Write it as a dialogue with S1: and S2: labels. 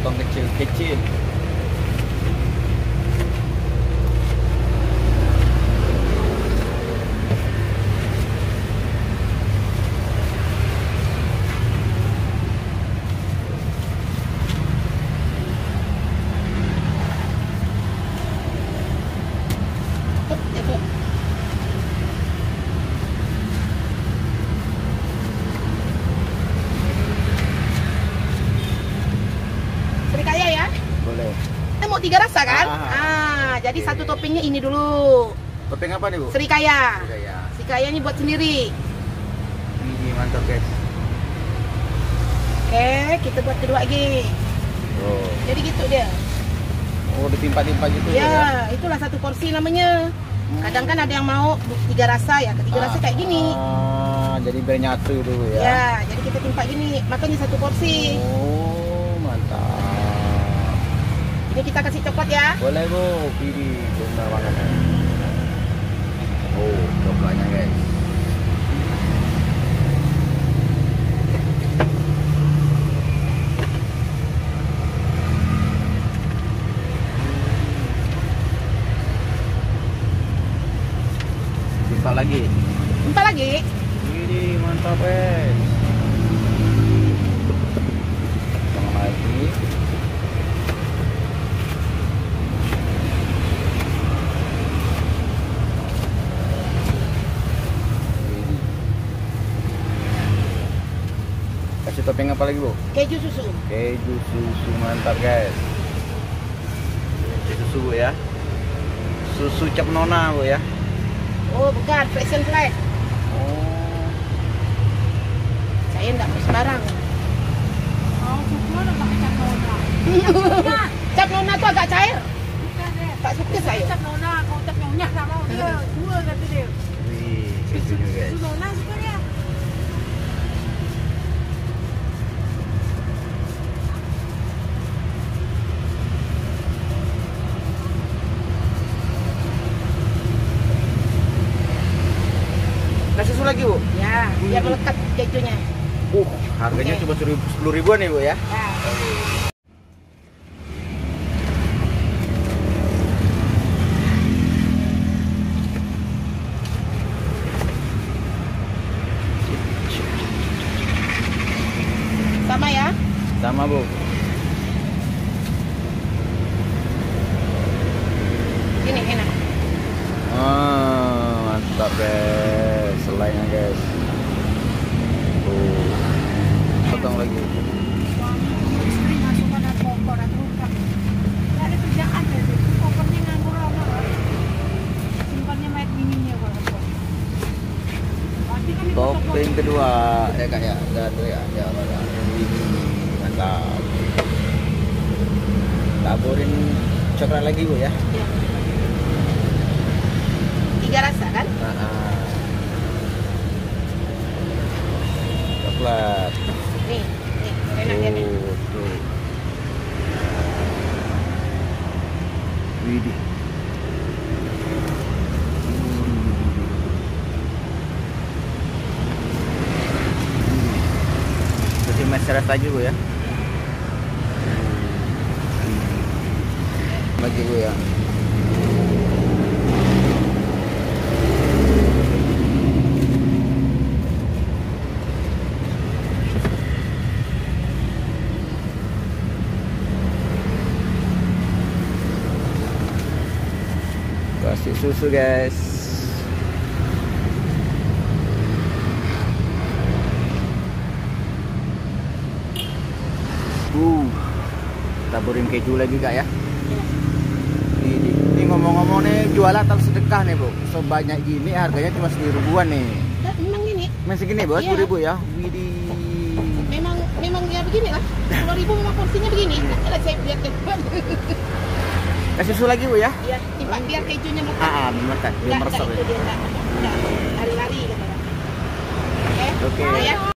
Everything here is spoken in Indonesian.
S1: potong kecil-kecil.
S2: Serikaya ya?
S1: Boleh.
S2: Kita mau 3 rasa kan? Jadi
S1: oke.
S2: satu toppingnya ini dulu.
S1: Topping apa nih, Bu?
S2: Serikaya.
S1: Serikaya.
S2: Serikaya ini buat sendiri.
S1: Ini mantap, guys.
S2: Oke, kita buat kedua lagi.
S1: Oh.
S2: Jadi gitu dia.
S1: Oh, ditimpa-timpa gitu ya?
S2: Ya, itulah satu porsi namanya. Kadang kan ada yang mau 3 rasa ya, ketiga rasa kayak gini.
S1: Jadi biar nyatu dulu ya?
S2: Ya, jadi kita timpa gini, makanya satu porsi.
S1: Oh, mantap.
S2: Ini kita kasih coklat ya.
S1: Boleh, Bu. Pilih benar banget. Oh, coklatnya, guys. Timpa lagi.
S2: Timpa lagi.
S1: Ini mantap, guys. Tambah lagi. Kasih topping apa lagi, Bu?
S2: Keju susu.
S1: Keju susu, mantap, guys. Keju susu, Bu, ya. Susu cap nona, Bu, ya.
S2: Oh, bukan, Frisian flag.
S1: Oh.
S2: Saya enggak mau sembarang.
S3: Oh, susu ada pakai cap nona.
S2: Cap nona tuh agak cair.
S3: Bukan deh.
S2: Tak suka saya.
S3: Cap nona, kalau cap nyonya tak mau dia. Dua kata dia.
S1: Wih, kejunya, guys.
S3: Susu nona suka dia.
S1: Kasih susu lagi, Bu?
S2: Ya, biar melekat kejunya.
S1: Harganya
S2: Oke.
S1: cuma 10 ribuan nih, Bu, ya.
S2: Ya. Sama ya.
S1: Sama, Bu.
S2: Ini enak.
S1: Mantap, guys. Selainya, guys. Potong lagi.
S3: Istri masuk pada kompor atau lupa. Tidak ada kerjaan ya. Kompornya nganggur lama. Simpannya mayat bininya kalau kompor. Pasti kan
S1: Topping kedua, ya, Kak, ya. Ya, mantap. Taburin coklat lagi, Bu, ya.
S2: Ya. 3 rasa kan?
S1: Coklat.
S2: Nih, enak ya nih.
S1: Tuh. Widih. Kasih masyarakat aja, Bu, ya. Lagi, Bu, ya. Kasih susu, guys. Taburin keju lagi, Kak, ya. Ini ngomong-ngomong nih, jualan atau sedekah nih, Bu. Sebanyak gini harganya cuma 10 ribuan nih.
S2: Memang gini.
S1: Masih gini, Bu, 10 ribu ya. Widih.
S2: Memang ya begini lah. 10.000 memang porsinya begini. Ada saya lihat ke depan.
S1: Kasih susu lagi, Bu, ya.
S2: Iya, timpa biar kejunya melekat.
S1: Melekat. Dia
S2: Enggak,
S1: meresap
S2: itu
S1: ya.
S2: dia enggak lari-lari gitu. Oke.
S1: Oke.
S2: Ya.